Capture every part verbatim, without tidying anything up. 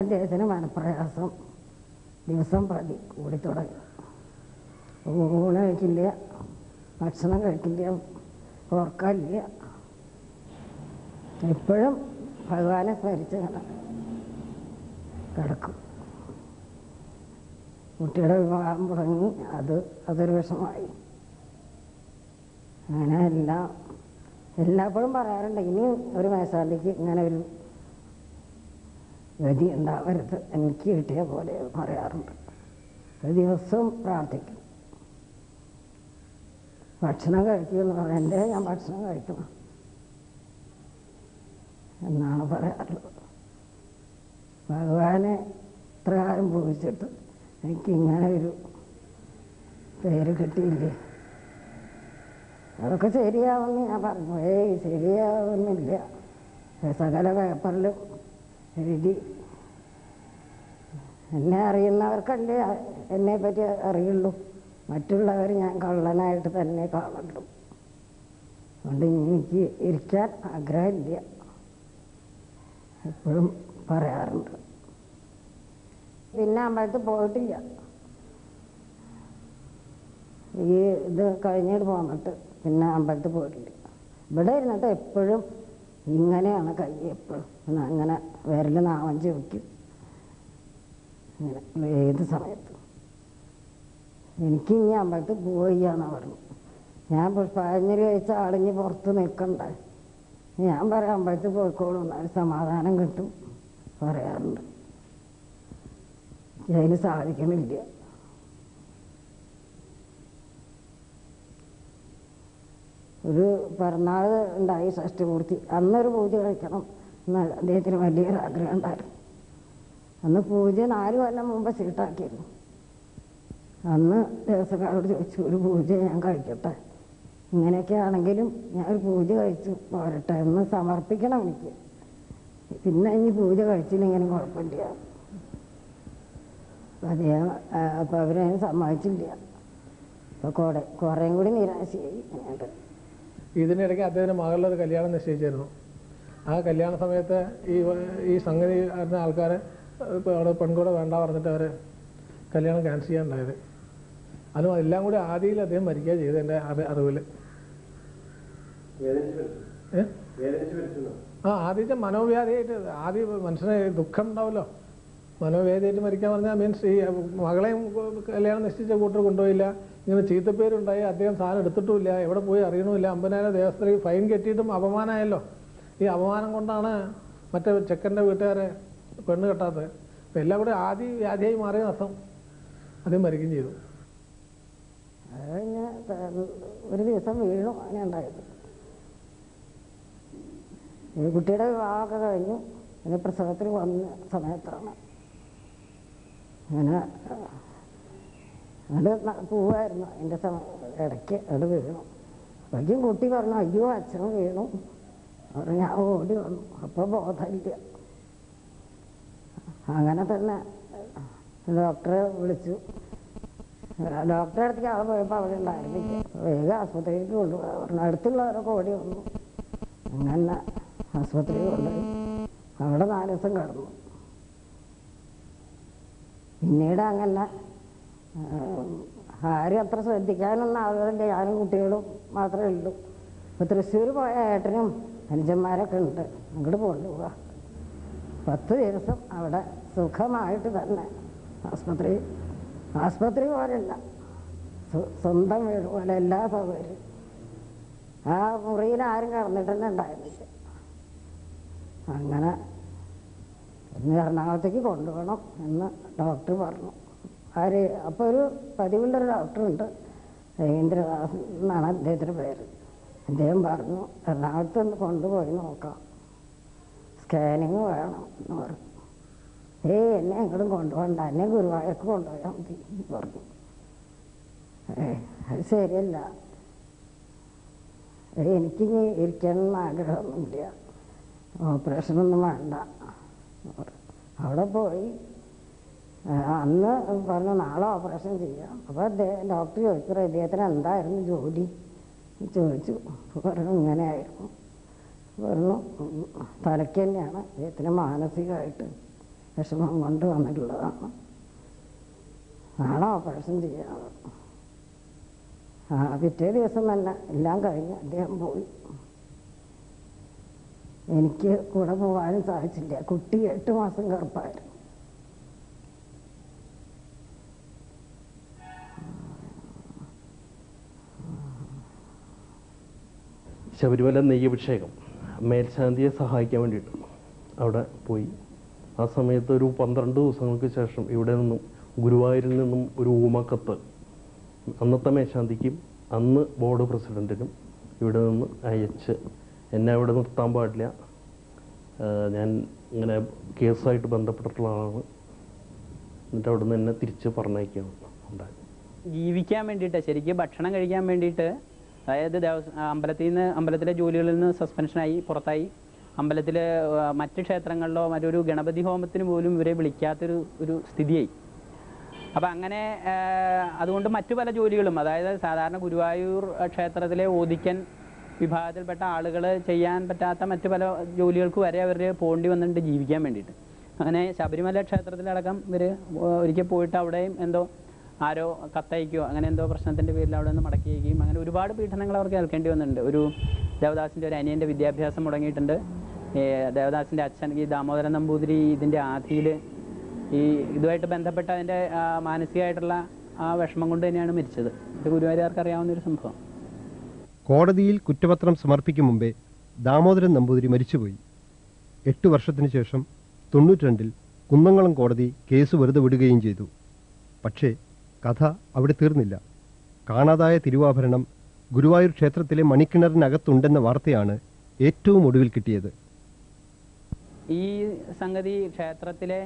അദ്ദേഹത്തിന് മനപ്രയാസം ദിവസം പ്രതി കൂടി തുടങ്ങി. ഊണ് കഴിക്കില്ല, ഭക്ഷണം കഴിക്കില്ല, ഓർക്കാനില്ല. എപ്പോഴും ഭഗവാനെ സ്മരിച്ച് കിടക്കും. കുട്ടിയുടെ വിവാഹം തുടങ്ങി, അത് അതൊരു വിഷമായി. അങ്ങനെ എല്ലാം എല്ലാപ്പോഴും പറയാറുണ്ട്, ഇനി ഒരു മേശാന്തിക്ക് ഇങ്ങനെ ഒരു ഗതി ഉണ്ടാവരുത്, എനിക്ക് കിട്ടിയ പോലെ പറയാറുണ്ട്. ദിവസവും പ്രാർത്ഥിക്കും. ഭക്ഷണം കഴിക്കുമെന്ന് പറയാം, എൻ്റെ ഞാൻ ഭക്ഷണം കഴിക്കണം എന്നാണ് പറയാറുള്ളത്. ഭഗവാനെ ഇത്ര കാലം പൂജിച്ചിട്ട് എനിക്കിങ്ങനെ ഒരു പേര് കിട്ടിയില്ലേ. അതൊക്കെ ശരിയാവുമെന്ന് ഞാൻ പറഞ്ഞു. ഏയ് ശരിയാവുന്നില്ല. സകല പേപ്പറിലും എഴുതി. എന്നെ അറിയുന്നവർക്കല്ലേ എന്നെ പറ്റി അറിയുള്ളൂ. മറ്റുള്ളവർ ഞാൻ കള്ളനായിട്ട് തന്നെ കാണുള്ളൂ. അതുകൊണ്ട് എനിക്ക് ഇരിക്കാൻ ആഗ്രഹമില്ല, എപ്പോഴും പറയാറുണ്ട്. പിന്നെ അമ്പലത്തിൽ പോയിട്ടില്ല. ഈ ഇത് കഴിഞ്ഞിട്ട് പോന്നിട്ട് പിന്നെ അമ്പലത്തിൽ പോയിട്ടില്ല. ഇവിടെ ഇരുന്നിട്ട് എപ്പോഴും ഇങ്ങനെയാണ് കൈ, എപ്പോഴും അങ്ങനെ വിരൽ നാവഞ്ചി വയ്ക്കും. ഇങ്ങനെ ഏത് സമയത്തും എനിക്ക് ഇനി അമ്പലത്തിൽ പോവുകയാണെന്ന് പറഞ്ഞു. ഞാൻ പുഷ്പാഞ്ജലി കഴിച്ച ആളിഞ്ഞ് പുറത്ത് നിൽക്കണ്ട, ഞാൻ പറയാം അമ്പലത്തിൽ പോയിക്കോളൂ, എന്നാൽ സമാധാനം കിട്ടും പറയാറുണ്ട്. അതിന് സാധിക്കണില്ല. ഒരു പിറന്നാൾ ഉണ്ടായി, ഷഷ്ടിപൂർത്തി. അന്നൊരു പൂജ കഴിക്കണം എന്ന് അദ്ദേഹത്തിന് വലിയൊരു ആഗ്രഹം ഉണ്ടായിരുന്നു. അന്ന് പൂജ നാല് കൊല്ലം മുമ്പ് ചീട്ടാക്കിയിരുന്നു. അന്ന് ദേവസ്വക്കാരോട് ചോദിച്ചു, ഒരു പൂജ ഞാൻ കഴിക്കട്ടെ, ഇങ്ങനെയൊക്കെ ആണെങ്കിലും ഞാൻ ഒരു പൂജ കഴിച്ചു പോരട്ടെ എന്ന് സമർപ്പിക്കണം എനിക്ക്. പിന്നെ ഇനി പൂജ കഴിച്ചില്ലെങ്കിലും കുഴപ്പമില്ല. അദ്ദേഹം അപ്പം അവരതിന് സമ്മതിച്ചില്ല. അപ്പോൾ കുറെ കുറേയും കൂടി നിരാശയായി. അങ്ങോട്ട് ഇതിനിടയ്ക്ക് അദ്ദേഹത്തിന് മകളുടെ ഒരു കല്യാണം നിശ്ചയിച്ചിരുന്നു. ആ കല്യാണ സമയത്ത് ഈ ഈ സംഗതി അറിഞ്ഞ ആൾക്കാർ അവിടെ പെൺകൂടെ വേണ്ട പറഞ്ഞിട്ട് അവർ കല്യാണം ക്യാൻസൽ ചെയ്യാനുണ്ടായത്. അതും എല്ലാം കൂടി ആദ്യയിൽ അദ്ദേഹം മരിക്കുക ചെയ്ത് എൻ്റെ അറിവിൽ. ആ ആദ്യത്തെ മനോവ്യാധിയായിട്ട്, ആദ്യം മനുഷ്യന് ദുഃഖം ഉണ്ടാവുമല്ലോ, മനോവേദിയായിട്ട് മരിക്കാൻ പറഞ്ഞാൽ മീൻസ് ഈ മകളെയും കല്യാണം നിശ്ചയിച്ച കൂട്ടർ കൊണ്ടുപോയില്ല, ഇങ്ങനെ ചീത്തപ്പേരുണ്ടായി, അദ്ദേഹം സാധനം എടുത്തിട്ടുമില്ല, എവിടെ പോയി അറിയണമില്ല, അമ്പതിനായിരം ദേവസ്ഥയിൽ ഫൈൻ കെട്ടിയിട്ടും അപമാനമായല്ലോ. ഈ അപമാനം കൊണ്ടാണ് മറ്റേ ചെക്കൻ്റെ വീട്ടുകാരെ പെണ്ണ് കെട്ടാത്തത്. അപ്പം എല്ലാം കൂടെ ആദ്യ വ്യാധിയായി മാറിയ നഷ്ടം അദ്ദേഹം മരിക്കുകയും ചെയ്തു. അത് കഴിഞ്ഞ് ഒരു ദിവസം വീണു. അങ്ങനെ ഉണ്ടായത്. ഈ കുട്ടിയുടെ വിവാഹമൊക്കെ കഴിഞ്ഞു. പിന്നെ പ്രസവത്തിൽ വന്ന സമയത്താണ് അങ്ങനെ അത് പോവായിരുന്നു. എൻ്റെ സമയം ഇടയ്ക്ക് അത് വീണു. അപ്പോഴേക്കും കുട്ടി പറഞ്ഞു, അയ്യോ അച്ഛനും വീണു. അവർ ഞാൻ ഓടി വന്നു. അപ്പോൾ ബോധമില്ല. അങ്ങനെ തന്നെ ഡോക്ടറെ വിളിച്ചു. ഡോക്ടറെ അടുത്തേക്ക് ആൾ പോയപ്പോൾ അവിടെ ഉണ്ടായിരുന്നില്ല. വേഗം ആശുപത്രിയിലേക്ക് കൊണ്ടുപോകാൻ പറഞ്ഞു. അടുത്തുള്ളവരൊക്കെ ഓടി വന്നു. അങ്ങനെ ആശുപത്രിയിൽ കൊണ്ടുപോയി. അവിടെ നാല് ദിവസം കിടന്നു. പിന്നീട് അങ്ങനെ ആരും അത്ര ശ്രദ്ധിക്കാനൊന്നും ആളുകളില്ല. ഞാനും കുട്ടികളും മാത്രമേ ഉള്ളൂ. ഇപ്പോൾ തൃശ്ശൂർ പോയ ഏട്ടനും അനുജന്മാരൊക്കെ ഉണ്ട്. അങ്ങോട്ട് കൊണ്ടുപോവുക. പത്ത് ദിവസം അവിടെ സുഖമായിട്ട് തന്നെ ആസ്പത്രി ആസ്പത്രി പോലെയല്ല, സ്വന്തം വീട് പോലെ എല്ലാ സൗകര്യവും. ആ മുറിയിൽ ആരും കിടന്നിട്ട് തന്നെ ഉണ്ടായിരുന്നില്ല. അങ്ങനെ ഇന്ന് എറണാകുളത്തേക്ക് കൊണ്ടുപോകണം എന്ന് ഡോക്ടർ പറഞ്ഞു. ആര് അപ്പോൾ ഒരു പതിവുള്ളൊരു ഡോക്ടറുണ്ട്, രവീന്ദ്രദാസ് എന്നാണ് അദ്ദേഹത്തിൻ്റെ പേര്. അദ്ദേഹം പറഞ്ഞു എറണാകുളത്ത് ഒന്ന് കൊണ്ടുപോയി നോക്കാം, സ്കാനിങ് വേണം എന്ന് പറഞ്ഞു. ഏയ് എന്നെ എങ്ങോട്ടും കൊണ്ടുപോകണ്ട, എന്നെ ഗുരുവായൂർക്ക് കൊണ്ടുപോയാൽ മതി പറഞ്ഞു. ഏ അത് ശരിയല്ല, എനിക്കിനി ഇരിക്കണമെന്ന് ആഗ്രഹമൊന്നുമില്ല, ഓപ്പറേഷനൊന്നും വേണ്ട. അവിടെ പോയി അന്ന് പറഞ്ഞു നാളെ ഓപ്പറേഷൻ ചെയ്യാം. അപ്പോൾ അദ്ദേഹം ഡോക്ടർ ചോദിച്ചു, അദ്ദേഹത്തിന് എന്തായിരുന്നു ജോലി ചോദിച്ചു. പറഞ്ഞു ഇങ്ങനെയായിരുന്നു. പറഞ്ഞു തലയ്ക്ക് തന്നെയാണ് അദ്ദേഹത്തിന് മാനസികമായിട്ട് വിഷമം കൊണ്ട് വന്നിട്ടുള്ളതാണ്. നാളെ ഓപ്പറേഷൻ ചെയ്യണം. ആ പിറ്റേ ദിവസം തന്നെ എല്ലാം കഴിഞ്ഞ് അദ്ദേഹം പോയി. എനിക്ക് കൂടെ പോകാനും സാധിച്ചില്ല. കുട്ടി എട്ട് മാസം ഗർഭമായിരുന്നു. ശബരിമല നെയ്യഭിഷേകം മേൽശാന്തിയെ സഹായിക്കാൻ വേണ്ടിയിട്ട് അവിടെ പോയി. ആ സമയത്ത് ഒരു പന്ത്രണ്ട് ദിവസങ്ങൾക്ക് ശേഷം ഇവിടെ നിന്നും ഗുരുവായൂരിൽ നിന്നും ഒരു ഊമക്കത്ത് അന്നത്തെ മേൽശാന്തിക്കും അന്ന് ബോർഡ് പ്രസിഡൻറ്റിനും ഇവിടെ നിന്ന് അയച്ച് എന്നെ അവിടെ നിർത്താൻ പാടില്ല, ഞാൻ ഇങ്ങനെ കേസുമായിട്ട് ബന്ധപ്പെട്ടിട്ടുള്ള ആളാണ്, എന്നിട്ട് അവിടെ നിന്ന് എന്നെ തിരിച്ച് പറഞ്ഞയക്കുകയാണ് ഉണ്ടായത്. ജീവിക്കാൻ വേണ്ടിയിട്ട്, ശരിക്കും ഭക്ഷണം കഴിക്കാൻ വേണ്ടിയിട്ട്, അതായത് ദേവസ്വം അമ്പലത്തിൽ നിന്ന് അമ്പലത്തിലെ ജോലികളിൽ നിന്ന് സസ്പെൻഷനായി പുറത്തായി. അമ്പലത്തിൽ മറ്റ് ക്ഷേത്രങ്ങളിലോ മറ്റൊരു ഗണപതി ഹോമത്തിന് പോലും ഇവരെ വിളിക്കാത്തൊരു ഒരു സ്ഥിതിയായി. അപ്പം അങ്ങനെ അതുകൊണ്ട് മറ്റു പല ജോലികളും, അതായത് സാധാരണ ഗുരുവായൂർ ക്ഷേത്രത്തിലെ ഓദിക്കൻ വിഭാഗത്തിൽപ്പെട്ട ആളുകൾ ചെയ്യാൻ പറ്റാത്ത മറ്റു പല ജോലികൾക്ക് വരെ അവർ പോകേണ്ടി വന്നിട്ടുണ്ട് ജീവിക്കാൻ വേണ്ടിയിട്ട്. അങ്ങനെ ശബരിമല ക്ഷേത്രത്തിലടക്കം ഇവർ ഒരിക്കൽ പോയിട്ട് അവിടെയും എന്തോ ആരോ കത്തയക്കുകയോ അങ്ങനെ എന്തോ പ്രശ്നത്തിൻ്റെ പേരിൽ അവിടെ നിന്ന് മടക്കി അയക്കുകയും അങ്ങനെ ഒരുപാട് പീഡനങ്ങൾ അവർക്ക് ഏൽക്കേണ്ടി വന്നിട്ടുണ്ട്. ഒരു ദേവദാസിൻ്റെ ഒരു അനിയൻ്റെ വിദ്യാഭ്യാസം മുടങ്ങിയിട്ടുണ്ട്. ദേവദാസിൻ്റെ അച്ഛൻ ഈ ദാമോദരൻ നമ്പൂതിരി ഇതിൻ്റെ ആധിയിൽ ഈ ഇതുമായിട്ട് ബന്ധപ്പെട്ട അതിൻ്റെ മാനസികമായിട്ടുള്ള ആ വിഷമം കൊണ്ട് തന്നെയാണ് മരിച്ചത്. ഇത് ഗുരുവായൂർക്കാർക്ക് അറിയാവുന്നൊരു സംഭവം. കോടതിയിൽ കുറ്റപത്രം സമർപ്പിക്കും മുമ്പേ ദാമോദരൻ നമ്പൂതിരി മരിച്ചുപോയി. എട്ട് വർഷത്തിനു ശേഷം തൊണ്ണൂറ്റിരണ്ടിൽ കുന്നംകുളം കോടതി കേസ് വെറുതെ വിടുകയും ചെയ്തു. പക്ഷേ കഥ അവിടെ തീർന്നില്ല. കാണാതായ തിരുവാഭരണം ഗുരുവായൂർ ക്ഷേത്രത്തിലെ മണിക്കിണറിനകത്തുണ്ടെന്ന വാർത്തയാണ് ഏറ്റവും ഒടുവിൽ കിട്ടിയത്. ഈ സംഗതി ക്ഷേത്രത്തിലെ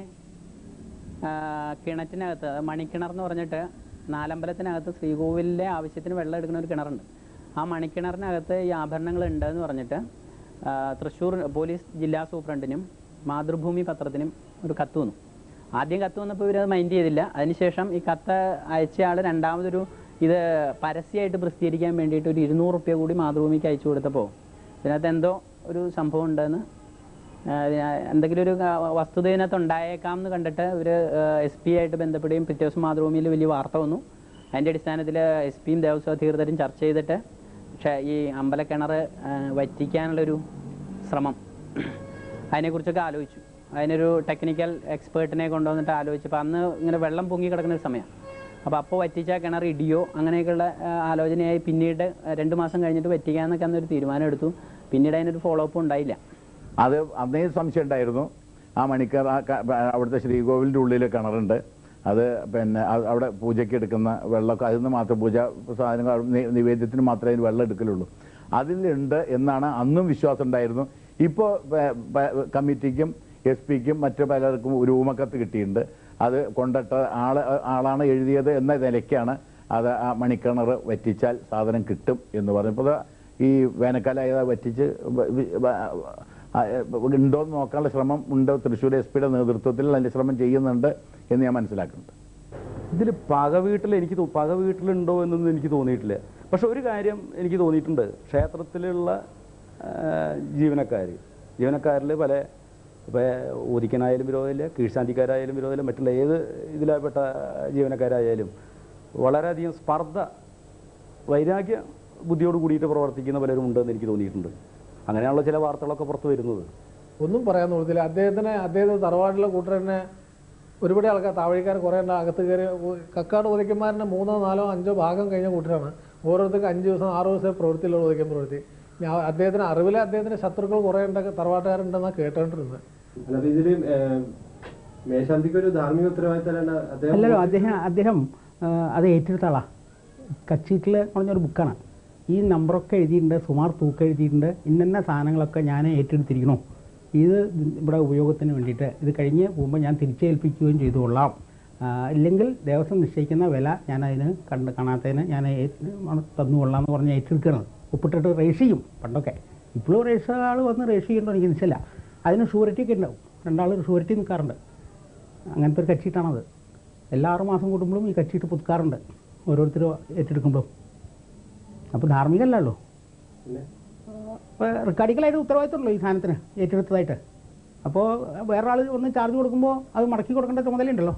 കിണറ്റിനകത്ത്, മണിക്കിണർ എന്ന് പറഞ്ഞിട്ട് നാലമ്പലത്തിനകത്ത് ശ്രീകോവിലിലെ ആവശ്യത്തിന് വെള്ളം എടുക്കുന്ന ഒരു കിണറുണ്ട്. ആ മണിക്കിണറിനകത്ത് ഈ ആഭരണങ്ങൾ ഉണ്ടെന്ന് പറഞ്ഞിട്ട് തൃശ്ശൂർ പോലീസ് ജില്ലാ സൂപ്രണ്ടിനും മാതൃഭൂമി പത്രത്തിനും ഒരു കത്ത് വന്നു. ആദ്യം കത്ത് വന്നപ്പോൾ ഇവരത് മൈൻഡ് ചെയ്തില്ല. അതിനുശേഷം ഈ കത്ത് അയച്ചയാൾ രണ്ടാമതൊരു ഇത് പരസ്യമായിട്ട് പ്രസിദ്ധീകരിക്കാൻ വേണ്ടിയിട്ട് ഒരു ഇരുന്നൂറ് റുപ്യ കൂടി മാതൃഭൂമിക്ക് അയച്ചു കൊടുത്തപ്പോൾ ഇതിനകത്ത് എന്തോ ഒരു സംഭവം ഉണ്ടെന്ന്, എന്തെങ്കിലും ഒരു വസ്തുത ഇതിനകത്ത് ഉണ്ടായേക്കാം എന്ന് കണ്ടിട്ട് ഇവർ എസ് പി ആയിട്ട് ബന്ധപ്പെടുകയും പിറ്റേ ദിവസം മാതൃഭൂമിയിൽ വലിയ വാർത്ത വന്നു. അതിൻ്റെ അടിസ്ഥാനത്തിൽ എസ് പിയും ദേവസ്വം അധികൃതരും ചർച്ച ചെയ്തിട്ട് പക്ഷേ ഈ അമ്പലക്കിണർ വറ്റിക്കാനുള്ളൊരു ശ്രമം അതിനെക്കുറിച്ചൊക്കെ ആലോചിച്ചു. അതിനൊരു ടെക്നിക്കൽ എക്സ്പേർട്ടിനെ കൊണ്ടുവന്നിട്ട് ആലോചിച്ചപ്പോൾ അന്ന് ഇങ്ങനെ വെള്ളം പൊങ്ങി കിടക്കുന്ന ഒരു സമയം. അപ്പോൾ അപ്പോൾ വറ്റിച്ച കിണർ ഇടിയോ അങ്ങനെയൊക്കെയുള്ള ആലോചനയായി. പിന്നീട് രണ്ട് മാസം കഴിഞ്ഞിട്ട് വറ്റിക്കാമെന്നൊക്കെ അന്നൊരു തീരുമാനം എടുത്തു. പിന്നീട് അതിനൊരു ഫോളോ അപ്പ് ഉണ്ടായില്ല. അത് അന്നേ സംശയം ഉണ്ടായിരുന്നു. ആ മണിക്കർ അവിടുത്തെ ശ്രീകോവിലിൻ്റെ ഉള്ളിൽ കിണറുണ്ട്, അത് പിന്നെ അവിടെ പൂജയ്ക്ക് എടുക്കുന്ന വെള്ളമൊക്കെ അതിൽ നിന്ന് മാത്രം പൂജ സാധനങ്ങൾ നിവേദ്യത്തിന് മാത്രമേ അതിന് വെള്ളം എടുക്കലുള്ളൂ, അതിലുണ്ട് എന്നാണ് അന്നും വിശ്വാസം ഉണ്ടായിരുന്നു. ഇപ്പോൾ കമ്മിറ്റിക്കും എസ് പിക്കും മറ്റു പലർക്കും ഒരു ഊമക്കത്ത് കിട്ടിയിട്ടുണ്ട്. അത് കൊണ്ടിട്ട ആൾ ആളാണ് എഴുതിയത് എന്ന നിലയ്ക്കാണ് അത് ആ മണിക്കിണർ വറ്റിച്ചാൽ സാധനം കിട്ടും എന്ന് പറഞ്ഞപ്പോൾ ഈ വേനൽക്കാലം വറ്റിച്ച് ഉണ്ടോയെന്ന് നോക്കാനുള്ള ശ്രമം ഉണ്ട്. തൃശ്ശൂർ എസ് പിയുടെ നേതൃത്വത്തിൽ അതിൻ്റെ ശ്രമം ചെയ്യുന്നുണ്ട് എന്ന് ഞാൻ മനസ്സിലാക്കുന്നുണ്ട്. ഇതിൽ പക വീട്ടിൽ എനിക്ക് പക വീട്ടിലുണ്ടോ എന്നൊന്നും എനിക്ക് തോന്നിയിട്ടില്ല. പക്ഷെ ഒരു കാര്യം എനിക്ക് തോന്നിയിട്ടുണ്ട്, ക്ഷേത്രത്തിലുള്ള ജീവനക്കാർ ജീവനക്കാരിൽ പല ഇപ്പോൾ ഓദിക്കനായാലും വിരോധമില്ല, കീഴ്ശാന്തിക്കാരായാലും വിരോധമില്ല, മറ്റുള്ള ഏത് ഇതിൽപ്പെട്ട ജീവനക്കാരായാലും വളരെയധികം സ്പർദ്ധ, വൈരാഗ്യ ബുദ്ധിയോട് കൂടിയിട്ട് പ്രവർത്തിക്കുന്ന പലരും ഉണ്ടെന്ന് എനിക്ക് തോന്നിയിട്ടുണ്ട്. അങ്ങനെയുള്ള ചില വാർത്തകളൊക്കെ പുറത്തു വരുന്നത്. ഒന്നും പറയാൻ തോന്നത്തില്ല. അദ്ദേഹത്തിന് അദ്ദേഹത്തിന് തറവാട്ടിലെ കൂട്ടരനെ ഒരുപാട് ആൾക്കാർ താവഴിക്കാർ കുറേ ഉണ്ട് അകത്ത് കയറി. കക്കാട് ഉദയ്ക്കന്മാരൻ്റെ മൂന്നോ നാലോ അഞ്ചോ ഭാഗം കഴിഞ്ഞ കൂട്ടരാണ്. ഓരോരുത്തർക്ക് അഞ്ച് ദിവസം ആറ് ദിവസം പ്രവൃത്തിയിലുള്ള ഉദയ്ക്കൻ പ്രവൃത്തി. ഞാൻ അദ്ദേഹത്തിന് അറിവിലെ അദ്ദേഹത്തിൻ്റെ ശത്രുക്കൾ കുറേ ഉണ്ട്, തറവാട്ടുകാരുണ്ടെന്നാണ് കേട്ടോണ്ടിരുന്നത്. അല്ലല്ലോ, അദ്ദേഹം അദ്ദേഹം അത് ഏറ്റെടുത്ത ആളാ. കച്ചീറ്റിൽ പറഞ്ഞൊരു ബുക്കാണ്. ഈ നമ്പറൊക്കെ എഴുതിയിട്ടുണ്ട്, സുമാർ തൂക്കം എഴുതിയിട്ടുണ്ട്, ഇന്ന സാധനങ്ങളൊക്കെ ഞാൻ ഏറ്റെടുത്തിരിക്കണോ, ഇത് ഇവിടെ ഉപയോഗത്തിന് വേണ്ടിയിട്ട് ഇത് കഴിഞ്ഞ് പോകുമ്പോൾ ഞാൻ തിരിച്ചേൽപ്പിക്കുകയും ചെയ്തു കൊള്ളാം, ഇല്ലെങ്കിൽ ദേവസ്വം നിശ്ചയിക്കുന്ന വില ഞാൻ അതിന് കണ്ട് കാണാത്തതിന് ഞാൻ തന്നുകൊള്ളാം എന്ന് പറഞ്ഞ് ഏറ്റെടുക്കണം. ഒപ്പിട്ടിട്ട് രജിസ്റ്റർ ചെയ്യും പണ്ടൊക്കെ. ഇപ്പോഴും രജിസ്റ്റർ ആൾ വന്ന് രജിസ്റ്റർ ചെയ്യണ്ടോ എനിക്ക് നിശ്ചയില്ല. അതിന് ഷൂരിറ്റി ഒക്കെ ഉണ്ടാവും. രണ്ടാൾ ഷൂരിറ്റി നിൽക്കാറുണ്ട്. അങ്ങനത്തെ ഒരു കച്ചീട്ടാണത്. എല്ലാ ആറ് മാസം കൂടുമ്പോഴും ഈ കച്ചീട്ട് പുതുക്കാറുണ്ട് ഓരോരുത്തർ ഏറ്റെടുക്കുമ്പോഴും. അപ്പോൾ ധാർമ്മികമല്ലല്ലോ, ഇപ്പോൾ റിക്കാർഡിക്കലായിട്ട് ഉത്തരവാദിത്തമുള്ളൂ ഈ സാധനത്തിന് ഏറ്റെടുത്തതായിട്ട്. അപ്പോൾ വേറൊരാൾ ഒന്ന് ചാർജ് കൊടുക്കുമ്പോൾ അത് മടക്കി കൊടുക്കേണ്ട ചുമതലയുണ്ടല്ലോ.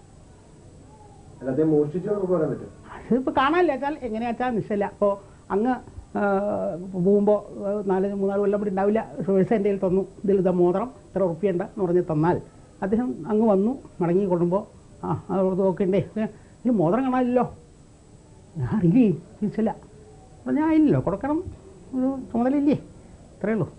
അതിപ്പോൾ കാണാനില്ല വെച്ചാൽ എങ്ങനെയാ വെച്ചാൽ നിശ്ചയില്ല. അപ്പോൾ അങ്ങ് പോകുമ്പോൾ നാല് മൂന്നാല് കൊല്ലം കൂടി ഉണ്ടാവില്ല, പൈസ എൻ്റെ കയ്യിൽ തന്നു, ഇതിൽ ഇതാ മോതിരം ഇത്ര ഉറുപ്പിയുണ്ട് എന്ന് പറഞ്ഞ് തന്നാൽ അദ്ദേഹം അങ്ങ് വന്നു മടങ്ങി കൊള്ളുമ്പോൾ ആ അത് നോക്കണ്ടേ ഇതിൽ മോതിരം കാണാനില്ലല്ലോ, ഞാൻ അറിയില്ലേ തിരിച്ചില്ല, അപ്പോൾ ഞാൻ ഇല്ലല്ലോ കൊടുക്കണം, ഒരു ചുമതലയില്ലേ, ഇത്രയേ ഉള്ളൂ.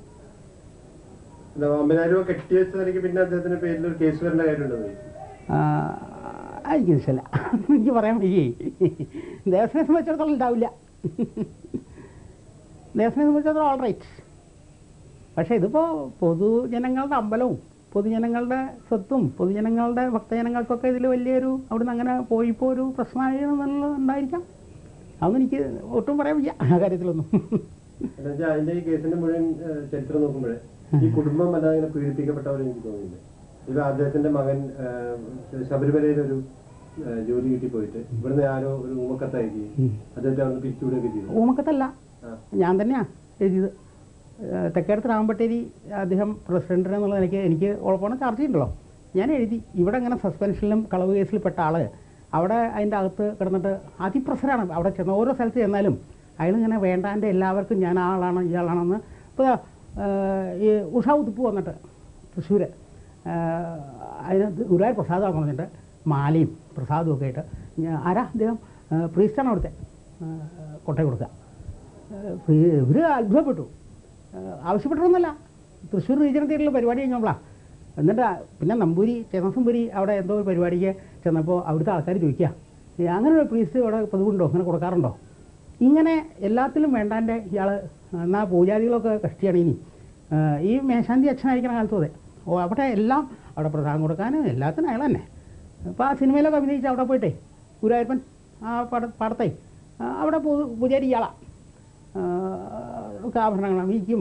എനിക്ക് തിരിച്ചല്ല, എനിക്ക് പറയാൻ വയ്യേ. ദേവസ്വനെ സംബന്ധിച്ചിടത്തോളം ഉണ്ടാവില്ല, ദേവസ്വനെ സംബന്ധിച്ചിടത്തോളം ഓൾ റൈറ്റ്. പക്ഷേ ഇതിപ്പോൾ പൊതുജനങ്ങളുടെ അമ്പലവും പൊതുജനങ്ങളുടെ സ്വത്തും പൊതുജനങ്ങളുടെ ഭക്തജനങ്ങൾക്കൊക്കെ ഇതിൽ വലിയൊരു അവിടുന്ന് അങ്ങനെ പോയിപ്പോൾ ഒരു പ്രശ്നമായി എന്നുള്ളത് ഉണ്ടായിരിക്കാം. അതൊന്നും എനിക്ക് ഒട്ടും പറയാൻ വയ്യ ആ കാര്യത്തിലൊന്നും. അതിന്റെ ഈ കേസിന്റെ മുഴുവൻ ചരിത്രം നോക്കുമ്പോഴേ ഈ കുടുംബം അല്ലാതെ പീഡിപ്പിക്കപ്പെട്ടവരെ എനിക്ക് തോന്നുന്നില്ല. ഇത് അദ്ദേഹത്തിന്റെ മകൻ ശബരിമലയിൽ ഒരു ജോലി കിട്ടി പോയിട്ട് ഇവിടുന്ന് ആരോ ഒരു ഊമക്കത്തായി അദ്ദേഹത്തെ അവിടെ പിരിച്ചുവിടുകയൊക്കെ ചെയ്തു. ഊമക്കത്തല്ല, ഞാൻ തന്നെയാ എഴുതിയത്. തെക്കേടത്ത് രാമമ്പട്ടേരി അദ്ദേഹം പ്രസിഡന്റിന് എന്നുള്ള എനിക്ക് എനിക്ക് ഉറപ്പാണ് ചാർജ് ചെയ്യുന്നുണ്ടല്ലോ. ഞാൻ എഴുതി ഇവിടെ ഇങ്ങനെ സസ്പെൻഷനിലും കളവ് കേസിൽ പെട്ട ആൾ അവിടെ അതിൻ്റെ അകത്ത് കിടന്നിട്ട് അതിപ്രസരാണ്. അവിടെ ചെന്ന ഓരോ സ്ഥലത്ത് ചെന്നാലും അയാളിങ്ങനെ വേണ്ടാൻ്റെ എല്ലാവർക്കും ഞാൻ ആളാണ് ഇയാളാണെന്ന്. ഇപ്പോൾ ഈ ഉഷ ഉതുപ്പ് വന്നിട്ട് തൃശ്ശൂർ അതിന് ഗുരുവായൂർ പ്രസാദം പറഞ്ഞിട്ട് മാലയും പ്രസാദവും ഒക്കെ ആയിട്ട് ആരാ അദ്ദേഹം പ്രീസ്റ്റാണ് അവിടുത്തെ കൊട്ടയം കൊടുക്കുക. ഇവർ അത്ഭുതപ്പെട്ടു, ആവശ്യപ്പെട്ടൊന്നുമല്ല. തൃശ്ശൂർ റീജിയണൽ തിയേറ്ററിൽ പരിപാടി കഴിഞ്ഞപ്പോളാണ്. എന്നിട്ട് പിന്നെ നമ്പൂരി ചേതനസമ്പൂരി അവിടെ എന്തോ ഒരു പരിപാടിക്ക് ചെന്നപ്പോൾ അവിടുത്തെ ആൾക്കാർ ചോദിക്കുക അങ്ങനെ ഒരു പ്രീസ്റ്റ് അവിടെ പതിവുണ്ടോ, അങ്ങനെ കൊടുക്കാറുണ്ടോ. ഇങ്ങനെ എല്ലാത്തിലും വേണ്ടാൻ്റെ ഇയാൾ എന്നാൽ പൂജാരികളൊക്കെ കഷ്ടിയാണ്. ഇനി ഈ മേശാന്തി അച്ഛനായിരിക്കുന്ന കാലത്തും അതെ, ഓ അവിടെ എല്ലാം അവിടെ പ്രധാനം കൊടുക്കാനും എല്ലാത്തിനും അയാൾ തന്നെ. അപ്പോൾ ആ സിനിമയിലൊക്കെ അഭിനയിച്ച് അവിടെ പോയിട്ടേ ഗുരുവായൂരപ്പൻ ആ പട പാടത്തെ അവിടെ പൂജാരി ഇയാളാണ്, ഒക്കെ ആഭരണങ്ങളാണ് വീക്കും.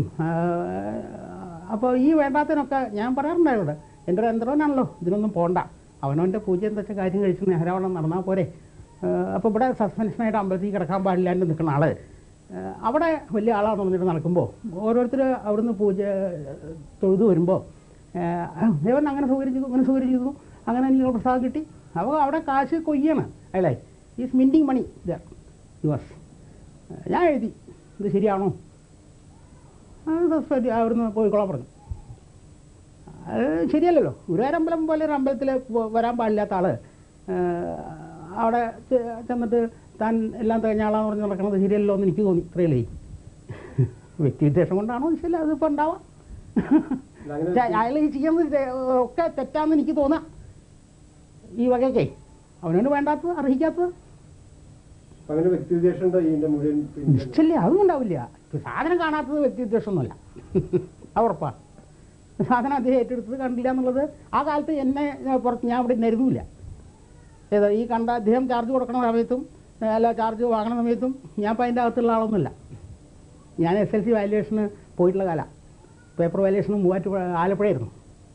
അപ്പോൾ ഈ വേണ്ടാത്തതിനൊക്കെ ഞാൻ പറയാറുണ്ടായിരുന്നു, എൻ്റെ ഒരു യന്ത്രവനാണല്ലോ, ഇതിനൊന്നും പോകണ്ട, അവനവൻ്റെ പൂജ എന്താ വെച്ചാൽ കാര്യം കഴിച്ച് നേരവണ്ണം നടന്നാൽ പോരെ. അപ്പോൾ ഇവിടെ സസ്പെൻഷനായിട്ട് അമ്പലത്തിൽ കിടക്കാൻ പാടില്ലാണ്ട് നിൽക്കുന്ന ആൾ അവിടെ വലിയ ആളാണെന്ന് പറഞ്ഞിട്ട് നടക്കുമ്പോൾ ഓരോരുത്തർ അവിടുന്ന് പൂജ തൊഴുതു വരുമ്പോൾ ദേവൻ അങ്ങനെ സൗകര്യം ചെയ്തു അങ്ങനെ സൗകര്യം ചെയ്തു അങ്ങനെ എനിക്ക് പ്രസാദം കിട്ടി. അപ്പോൾ അവിടെ കാശ് കൊയ്യാണ് അല്ലേ, is minting money there yours. ഞാൻ എഴുതി ഇത് ശരിയാണോ, സസ്പെൻഡ് അവിടുന്ന് പോയിക്കോളാൻ പറഞ്ഞു. അത് ശരിയല്ലല്ലോ. ഗുരുവായൂരമ്പലം പോലെ ഒരു അമ്പലത്തിൽ വരാൻ പാടില്ലാത്ത ആൾ അവിടെ ചെന്നിട്ട് താൻ എല്ലാം തികഞ്ഞ ആളാന്ന് പറഞ്ഞ് നടക്കുന്നത് ശരിയല്ലോ എന്ന് എനിക്ക് തോന്നി. ഇത്രയല്ലേ, വ്യക്തിവിദ്വേഷം കൊണ്ടാണോ ശരിയല്ല, അതിപ്പോൾ ഉണ്ടാവാം. അയാൾ ഈ ചെയ്യുന്നത് ഒക്കെ തെറ്റാന്ന് എനിക്ക് തോന്നാം. ഈ വകയൊക്കെ അവനോട് വേണ്ടാത്തത് അർഹിക്കാത്തത് നിശ്ചയില്ല, അതൊന്നും ഉണ്ടാവില്ല. സാധനം കാണാത്തത് വ്യക്തിവിദ്വേഷമൊന്നുമല്ല, അത് ഉറപ്പാണ്. സാധനം അദ്ദേഹം ഏറ്റെടുത്തത് കണ്ടില്ല എന്നുള്ളത് ആ കാലത്ത് എന്നെ പുറത്ത് ഞാൻ ഇവിടെ നിരുന്നില്ല. ഏതാ ഈ കണ്ട അദ്ദേഹം ചാർജ് കൊടുക്കണ സമയത്തും അല്ല ചാർജ് വാങ്ങണ സമയത്തും ഞാൻ ഇപ്പോൾ അതിൻ്റെ അകത്തുള്ള ആളൊന്നുമില്ല. ഞാൻ എസ് എൽ സി വാല്യുവേഷന് പോയിട്ടുള്ള കാലം, പേപ്പർ വാല്യുവേഷന് മൂവാറ്റുപുഴ ആലപ്പുഴയായിരുന്നു.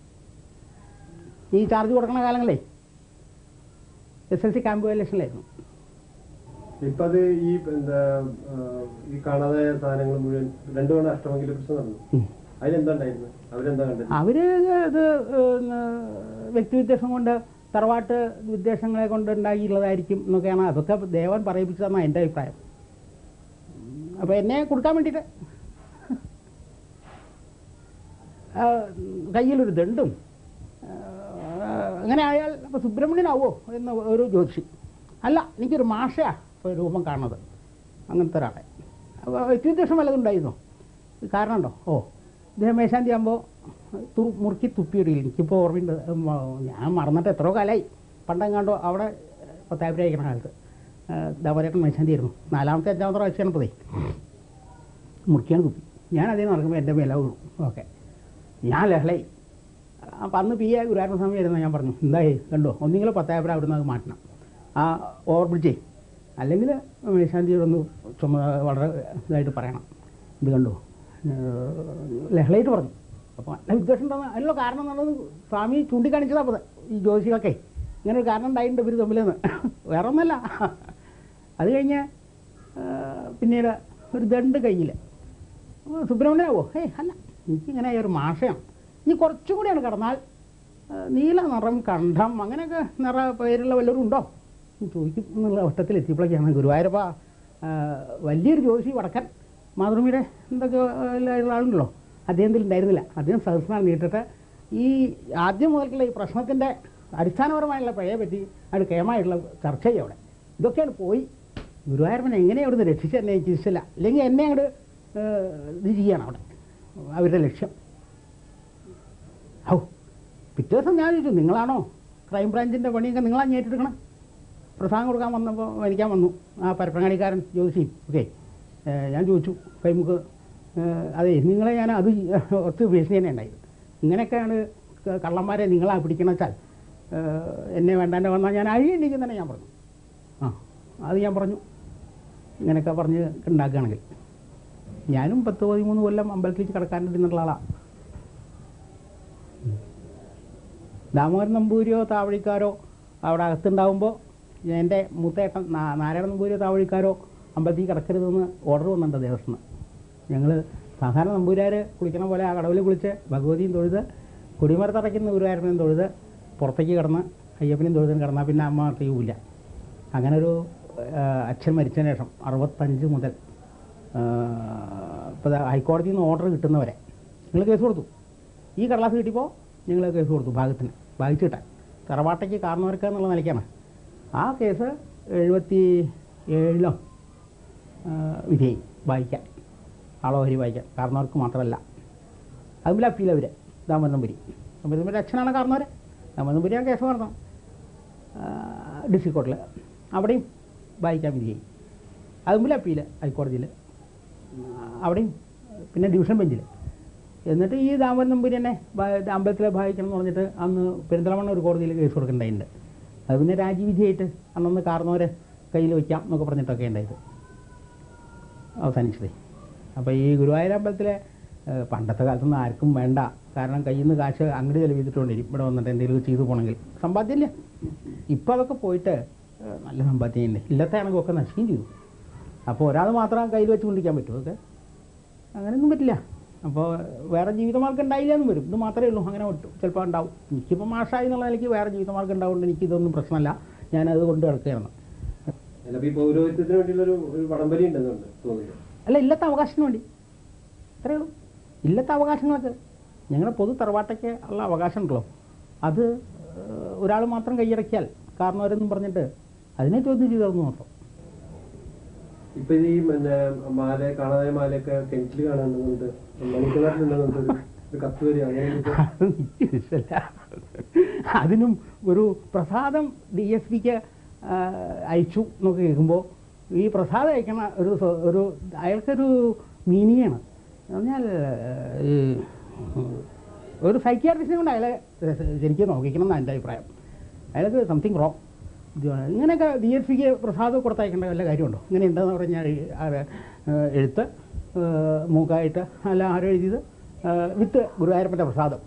ഈ ചാർജ് കൊടുക്കണ കാലങ്ങളേ എസ് എൽ സി ക്യാമ്പ് വാല്യുവേഷനിലായിരുന്നു. ഇപ്പം അത് ഈ എന്താ ഈ കാണാതായ സാധനങ്ങൾ മുഴുവൻ രണ്ടു തവണ അഷ്ടമംഗല പ്രശ്നം നടന്നു. അതിലെന്താണ്ടായിരുന്നു, അവരെന്താ കണ്ടത്? അവർ ഇത് വ്യക്തിവിദ്വേഷം കൊണ്ട് തറവാട്ട് വിദ്വേഷങ്ങളെ കൊണ്ട് ഉണ്ടാക്കിയുള്ളതായിരിക്കും എന്നൊക്കെയാണ് അതൊക്കെ ദേവൻ പറയിപ്പിച്ചതെന്നാണ് എൻ്റെ അഭിപ്രായം. അപ്പോൾ എന്നെ കൊടുക്കാൻ വേണ്ടിയിട്ട് കയ്യിലൊരു ദണ്ടും അങ്ങനെ ആയാൽ അപ്പോൾ സുബ്രഹ്മണ്യനാവോ എന്ന് ഒരു ജ്യോതിഷി. അല്ല, എനിക്കൊരു മാഷയാ ഇപ്പോൾ രൂപം കാണുന്നത്, അങ്ങനത്തെ ഒരാളെ. അപ്പോൾ വ്യക്തിവിദ്വേഷം വല്ലതും ഉണ്ടായിരുന്നോ, കാരണമുണ്ടോ? ഓ ഇദ്ദേഹം മേശാന്തി ആകുമ്പോൾ തു മുറുക്കി തുപ്പിയിടില്ല. എനിക്കിപ്പോൾ ഓർമ്മയുണ്ട്, ഞാൻ മറന്നിട്ട് എത്രയോ കാലമായി. പണ്ടെങ്ങാണ്ടോ അവിടെ പത്തായിരം അയക്കണ കാലത്ത് ദാമോദരൻ മേശാന്തി ആയിരുന്നു. നാലാമത്തെ അഞ്ചാമത്തെ പ്രാവശ്യമാണ് പോയി മുറുക്കിയാണ് തുപ്പി. ഞാൻ അതേ നടക്കുമ്പോൾ എൻ്റെ മേലെ വീണു. ഓക്കെ, ഞാൻ ലഹളായി. അപ്പം അന്ന് പി എ ഗുരുവായൂരപ്പൻ സ്വാമി ആയിരുന്നു. ഞാൻ പറഞ്ഞു എന്തായി കണ്ടോ, ഒന്നെങ്കിലും പത്തായിരം അവിടുന്ന് അത് മാറ്റണം ആ ഓവർ ബ്രിഡ്ജേ, അല്ലെങ്കിൽ മേശാന്തിയോടൊന്ന് ചുമ വളരെ ഇതായിട്ട് പറയണം, ഇത് കണ്ടോ ലഹളയായിട്ട് പറഞ്ഞു. അപ്പോൾ നല്ല വിദ്വേഷം ഉണ്ടെന്ന് അതിനുള്ള കാരണം എന്നുള്ളത് സ്വാമി ചൂണ്ടിക്കാണിച്ചതാണ്. അപ്പോൾ ഈ ജ്യോതിഷികളൊക്കെ ഇങ്ങനെ ഒരു കാരണം ഉണ്ടായിട്ടുണ്ട് ഇവർ തമ്മിലെന്ന്, വേറെ ഒന്നല്ല. അത് കഴിഞ്ഞ് പിന്നീട് ഒരു ദണ്ട് കയ്യിൽ സുബ്രഹ്മണ്യനാവോ, ഏയ് അല്ല, എനിക്കിങ്ങനെ ഒരു മാഷയാണ് ഇനി കുറച്ചും കൂടിയാണ് കടന്നാൽ നീല നിറം കണ്ഠം അങ്ങനെയൊക്കെ നിറ പേരുള്ള വല്ലവരും ഉണ്ടോ ചോദിക്കും എന്നുള്ള വട്ടത്തിലെത്തിയപ്പോഴേക്കാണ് ഗുരുവായൂരപ്പ വലിയൊരു ജ്യോതിഷി വടക്കൻ മാതൃഭൂമിയുടെ എന്തൊക്കെ ഉള്ള ആളുണ്ടല്ലോ അദ്ദേഹത്തിൽ ഉണ്ടായിരുന്നില്ല. അദ്ദേഹം സഹസ്രനാൾ നീട്ടിട്ട് ഈ ആദ്യം മുതൽക്കുള്ള ഈ പ്രശ്നത്തിൻ്റെ അടിസ്ഥാനപരമായുള്ള പഴയെ പറ്റി അത് കേമായിട്ടുള്ള ചർച്ച ചെയ്യും അവിടെ. ഇതൊക്കെയാണ് പോയി ഗുരുവായൂരപ്പനെ എങ്ങനെ അവിടുന്ന് രക്ഷിച്ച് എന്നെ ചികിത്സിച്ചില്ല, അല്ലെങ്കിൽ എന്നെ അങ്ങോട്ട് ഇത് ചെയ്യണം അവിടെ അവരുടെ ലക്ഷ്യം. ഔ പിറ്റേ ദിവസം ഞാൻ ചോദിച്ചു, നിങ്ങളാണോ ക്രൈം ബ്രാഞ്ചിൻ്റെ പണിയൊക്കെ നിങ്ങളാണ് ഏറ്റെടുക്കണം? പ്രസാദം കൊടുക്കാൻ വന്നപ്പോൾ മരിക്കാൻ വന്നു ആ പരപ്പങ്ങാടിക്കാരൻ ജ്യോതിഷിയും ഓക്കെ. ഞാൻ ചോദിച്ചു കൈമുക്ക്, അതെ നിങ്ങളെ ഞാൻ അത് ഒത്ത് ഭീഷണി തന്നെ ഉണ്ടായത്, ഇങ്ങനെയൊക്കെയാണ് കള്ളന്മാരെ നിങ്ങളാ പിടിക്കണം വെച്ചാൽ എന്നെ വേണ്ടാണ്ട് വന്നാൽ ഞാൻ അഴിയണ്ടിക്കും തന്നെ ഞാൻ പറഞ്ഞു. ആ അത് ഞാൻ പറഞ്ഞു ഇങ്ങനെയൊക്കെ പറഞ്ഞ് ഉണ്ടാക്കുകയാണെങ്കിൽ. ഞാനും പത്ത് പതിമൂന്ന് കൊല്ലം അമ്പലത്തിലേക്ക് കിടക്കാനിരുന്നുള്ള ആളാണ്. ദാമോദരൻ നമ്പൂരിയോ താവഴിക്കാരോ അവിടെ അകത്തുണ്ടാകുമ്പോൾ എൻ്റെ മൂത്തേട്ടൻ നാരായണ നമ്പൂരിയോ താവഴിക്കാരോ അമ്പലത്തിൽ കിടക്കരുതെന്ന് ഓർഡർ വന്നിട്ടുണ്ട് ദേവസ്വം. ഞങ്ങൾ സാധാരണ നമ്പൂരാർ കുളിക്കണ പോലെ ആ കടവിൽ കുളിച്ച് ഭഗവതിയും തൊഴുത് കൊടിമരത്തടയ്ക്കുന്ന ഗുരുവായൂരപ്പനെയും തൊഴുത് പുറത്തേക്ക് കിടന്ന് അയ്യപ്പനെയും തൊഴുതും കിടന്നാൽ പിന്നെ അമ്മ തീവില്ല. അങ്ങനെ ഒരു അച്ഛൻ മരിച്ചതിന് ശേഷം അറുപത്തഞ്ച് മുതൽ ഇപ്പോൾ ഹൈക്കോടതിയിൽ നിന്ന് ഓർഡർ കിട്ടുന്നവരെ നിങ്ങൾ കേസ് കൊടുത്തു. ഈ കടലാസ് കിട്ടിയപ്പോൾ ഞങ്ങൾ കേസ് കൊടുത്തു ഭാഗത്തിന് ഭാഗിച്ചു കിട്ടാൻ തറവാട്ടയ്ക്ക് കാരണവർക്ക് എന്നുള്ള നിലയ്ക്കാണ്. ആ കേസ് എഴുപത്തി ഏഴിലോ വിധേയി വായിക്കാൻ ആളോഹരി വായിക്കാൻ കാരണവർക്ക് മാത്രമല്ല. അതുമില്ല അപ്പീൽ അവർ ദാമോദരൻ നമ്പൂരി ദാമോദരൻ നമ്പൂരി അച്ഛനാണ് കാരണവർ. ദാമോദരൻ നമ്പൂരി ആ കേസ് നടന്നു ഡിസ്ട്രിക്ട് കോർട്ടിൽ, അവിടെയും വായിക്കാൻ വിധിയായി. അതുമില്ല അപ്പീൽ ഹൈക്കോടതിയിൽ, അവിടെയും പിന്നെ ഡിവിഷൻ ബെഞ്ചിൽ. എന്നിട്ട് ഈ ദാമോദരൻ നമ്പൂരി തന്നെ അമ്പലത്തിലെ ഭാഗിക്കണം എന്ന് പറഞ്ഞിട്ട് അന്ന് പെരിന്തൽമണ്ണ ഒരു കോടതിയിൽ കേസ് കൊടുക്കേണ്ടതുണ്ട്. അത് പിന്നെ രാജിവിധിയായിട്ട് അന്നൊന്ന് കാരണവരെ കയ്യിൽ വയ്ക്കാം എന്നൊക്കെ പറഞ്ഞിട്ടൊക്കെ ഉണ്ടായത് അവസാനിച്ചത്. അപ്പോൾ ഈ ഗുരുവായൂർ അമ്പലത്തിലെ പണ്ടത്തെ കാലത്തൊന്നും ആർക്കും വേണ്ട, കാരണം കയ്യിൽ നിന്ന് കാശ് അങ്ങോട്ട് ചെലവ് ചെയ്തിട്ടുകൊണ്ടിരിക്കും ഇവിടെ വന്നിട്ട് എന്തെങ്കിലും ചെയ്തു പോകണമെങ്കിൽ സമ്പാദ്യമില്ല. ഇപ്പോൾ അതൊക്കെ പോയിട്ട് നല്ല സമ്പാദ്യമുണ്ട്, ഇല്ലത്തെ ആണെങ്കിലൊക്കെ നശിക്കുകയും ചെയ്തു. അപ്പോൾ ഒരാൾ മാത്രം കയ്യിൽ വെച്ച് കൊണ്ടിരിക്കാൻ പറ്റുമോ? അതൊക്കെ അങ്ങനെയൊന്നും പറ്റില്ല. അപ്പോൾ വേറെ ജീവിതമാർഗം ഉണ്ടായില്ല എന്നും വരും. ഇത് മാത്രമേ ഉള്ളൂ, അങ്ങനെ ഒട്ടും ചിലപ്പോൾ ഉണ്ടാവും. എനിക്കിപ്പോൾ മാഷായി എന്നുള്ള നിലയ്ക്ക് വേറെ ജീവിതമാർഗം ഉണ്ടാവുകൊണ്ട് എനിക്കിതൊന്നും പ്രശ്നമല്ല, ഞാനത് കൊണ്ട് കിടക്കുകയാണ്. അല്ല ഇല്ലത്തെ അവകാശത്തിന് വേണ്ടി അത്രയേ ഉള്ളൂ. ഇല്ലത്തെ അവകാശങ്ങൾക്ക് ഞങ്ങളുടെ പൊതു തറവാട്ടയ്ക്ക് ഉള്ള അവകാശം ഉണ്ടല്ലോ, അത് ഒരാൾ മാത്രം കൈയടക്കിയാൽ കാരണവരെന്നും പറഞ്ഞിട്ട് അതിനെ ചോദ്യം ചെയ്തു മാത്രം. ഇപ്പൊ ഈ പിന്നെ മാല കാണാതെ മാലയൊക്കെ കിണറ്റിൽ കാണാനുണ്ട്, മണിക്കിണറിലുണ്ടെന്നുണ്ട് ഒരു കത്ത് വരിക അങ്ങനെ. അതിനും ഒരു പ്രസാദം ഡി എസ് പിക്ക് അയച്ചു എന്നൊക്കെ കേൾക്കുമ്പോൾ ഈ പ്രസാദം അയക്കണ ഒരു ഒരു അയാൾക്കൊരു മീനിങ്ങാണ്. പറഞ്ഞാൽ ഈ ഒരു സൈക്യാട്രിസ്റ്റിനെ കൊണ്ട് അയാളെ ശരിക്കും നോക്കിക്കണം എന്നാണ് എൻ്റെ അഭിപ്രായം. അയാൾക്ക് സംതിങ് റോങ്. ഇങ്ങനെയൊക്കെ ഡി എസ് പിക്ക് പ്രസാദം കൊടുത്തയക്കേണ്ട വല്ല കാര്യമുണ്ടോ? ഇങ്ങനെ ഉണ്ടെന്ന് പറഞ്ഞാൽ എഴുത്ത് മൂക്കായിട്ട് അല്ല ആരോ എഴുതിയത് വിത്ത് ഗുരുവായൂരപ്പൻ്റെ പ്രസാദം.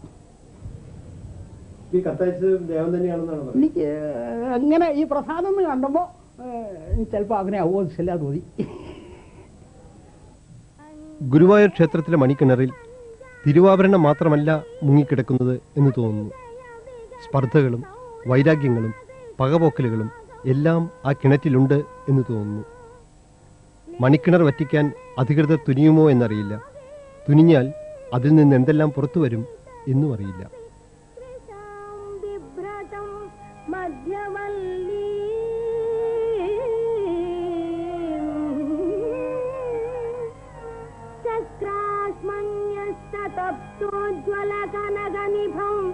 ഈ കത്തയച്ചത് ദേവൻ തന്നെയാണെന്നാണ് എനിക്ക് അങ്ങനെ ഈ പ്രസാദം എന്ന് കണ്ടുമ്പോൾ ചിലപ്പോൾ അങ്ങനെ ആവുമോ തോന്നി. ഗുരുവായൂർ ക്ഷേത്രത്തിലെ മണിക്കിണറിൽ തിരുവാഭരണം മാത്രമല്ല മുങ്ങിക്കിടക്കുന്നത് എന്ന് തോന്നുന്നു. സ്പർദ്ധകളും വൈരാഗ്യങ്ങളും പകപോക്കലുകളും എല്ലാം ആ കിണറ്റിലുണ്ട് എന്ന് തോന്നുന്നു. മണിക്കിണർ വറ്റിക്കാൻ അധികൃതർ തുനിയുമോ എന്നറിയില്ല. തുനിഞ്ഞാൽ അതിൽ നിന്ന് എന്തെല്ലാം പുറത്തു വരും എന്നും അറിയില്ല. చక్రాస్మన్యస్తప్తోజ్వల కనగనిభం